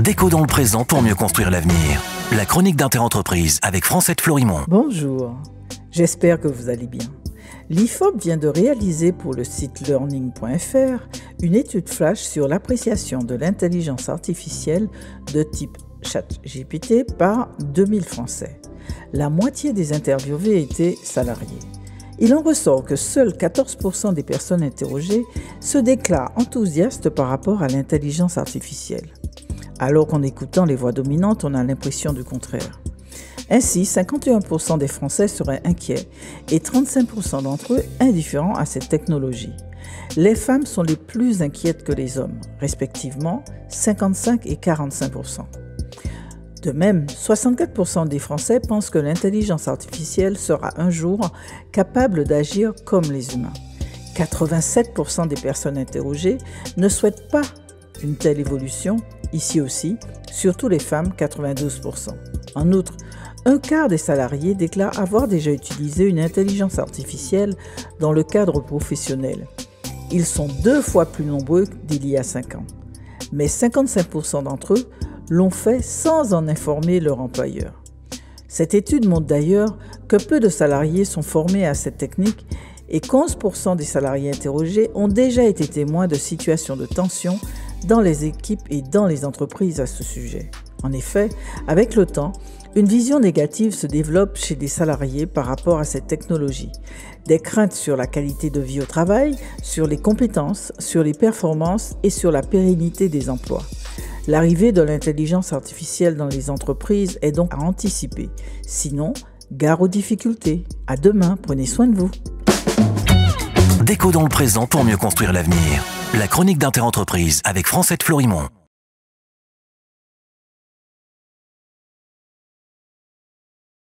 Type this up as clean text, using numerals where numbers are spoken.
Déco dans le présent pour mieux construire l'avenir. La chronique d'Interentreprise avec Francette Florimond. Bonjour, j'espère que vous allez bien. L'IFOP vient de réaliser pour le site learning.fr une étude flash sur l'appréciation de l'intelligence artificielle de type ChatGPT par 2000 Français. La moitié des interviewés étaient salariés. Il en ressort que seuls 14% des personnes interrogées se déclarent enthousiastes par rapport à l'intelligence artificielle. Alors qu'en écoutant les voix dominantes, on a l'impression du contraire. Ainsi, 51% des Français seraient inquiets et 35% d'entre eux indifférents à cette technologie. Les femmes sont les plus inquiètes que les hommes, respectivement 55 et 45%. De même, 64% des Français pensent que l'intelligence artificielle sera un jour capable d'agir comme les humains. 87% des personnes interrogées ne souhaitent pas une telle évolution, ici aussi, surtout les femmes, 92%. En outre, un quart des salariés déclarent avoir déjà utilisé une intelligence artificielle dans le cadre professionnel. Ils sont 2 fois plus nombreux d'il y a 5 ans. Mais 55% d'entre eux l'ont fait sans en informer leur employeur. Cette étude montre d'ailleurs que peu de salariés sont formés à cette technique et 11% des salariés interrogés ont déjà été témoins de situations de tension dans les équipes et dans les entreprises à ce sujet. En effet, avec le temps, une vision négative se développe chez des salariés par rapport à cette technologie. Des craintes sur la qualité de vie au travail, sur les compétences, sur les performances et sur la pérennité des emplois. L'arrivée de l'intelligence artificielle dans les entreprises est donc à anticiper. Sinon, gare aux difficultés. À demain, prenez soin de vous. Déco dans le présent pour mieux construire l'avenir. La chronique d'Interentreprise avec Francette Florimond.